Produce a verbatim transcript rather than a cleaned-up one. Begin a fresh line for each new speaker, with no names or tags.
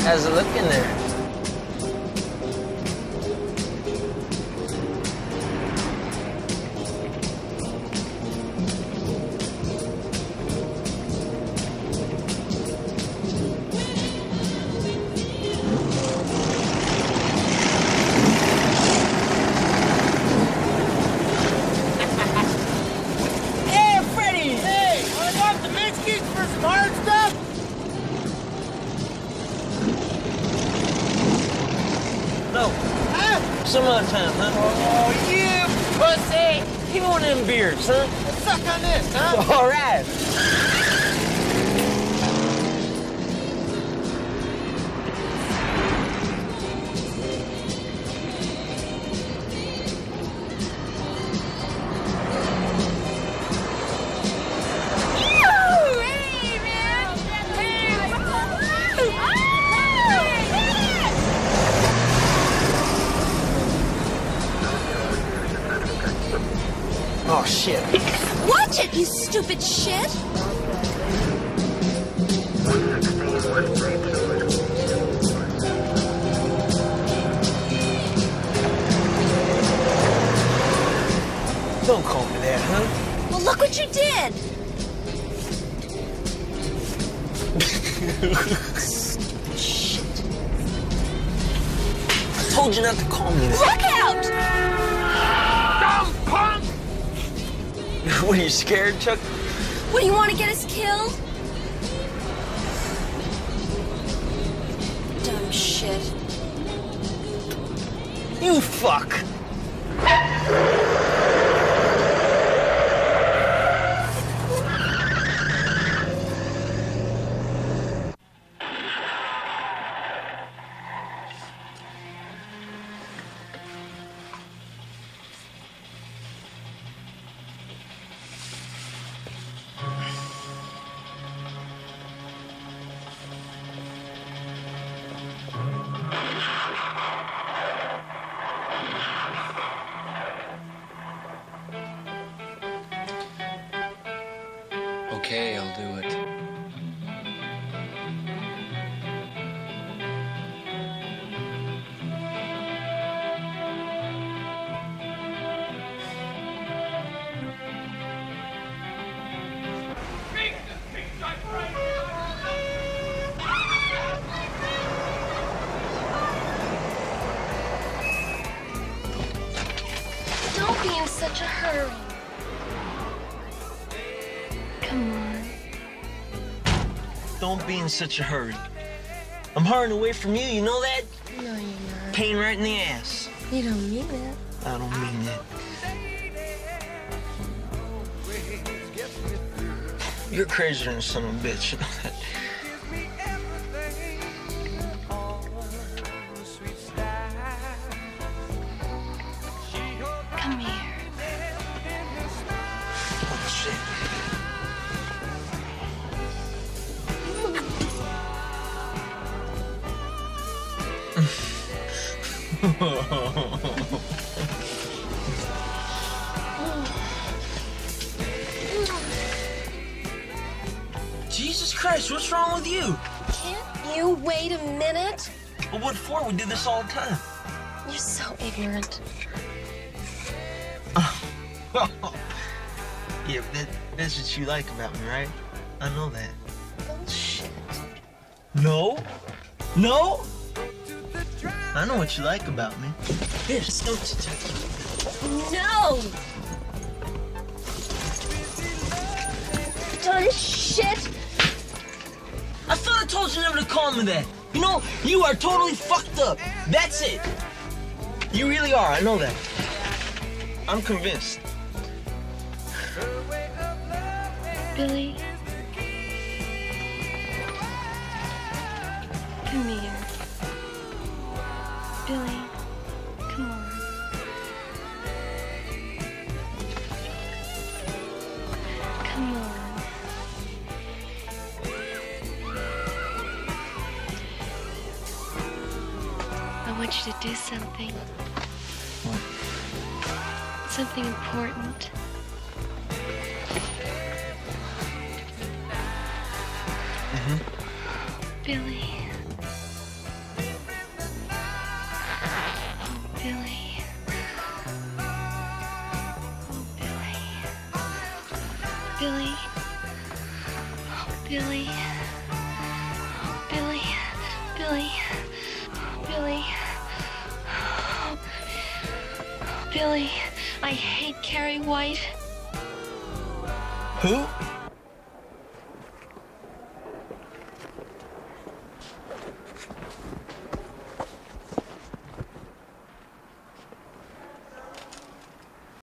How's it looking there? Some other time, huh?
Oh, you pussy!
Give me one of them beers, huh?
Let's suck on this, huh?
All right. Oh, shit.
Watch it, you stupid shit!
Don't call me that, huh?
Well, look what you did! Stupid shit.
I told you not to call me that.
Look out!
Dumb punk!
What, are you scared, Chuck?
What, do you want to get us killed? Dumb shit.
You fuck!
Okay, I'll do it.
Don't be in such a hurry. Come on.
Don't be in such a hurry. I'm hurrying away from you, you know that?
No, you're not.
Pain right in the ass.
You don't mean that.
I don't mean that. You're crazier than a son of a bitch, you know that?
Come here.
Oh, shit. Jesus Christ, what's wrong with you?
Can't you wait a minute?
Well, what for? We do this all the time.
You're so ignorant.
Yeah, but that, that's what you like about me, right? I know that.
Bullshit.
No? No? I know what you like about me. Here, don't you touch me.
No! Dumb shit!
I thought I told you never to call me that. You know, you are totally fucked up. That's it. You really are, I know that. I'm convinced.
Billy. Come here. Billy, come on. Come on. I want you to do something.
What?
Something important.
Mm-hmm.
Billy. Billy. Billy. Billy. Billy. Billy. I hate Carrie White.
Who?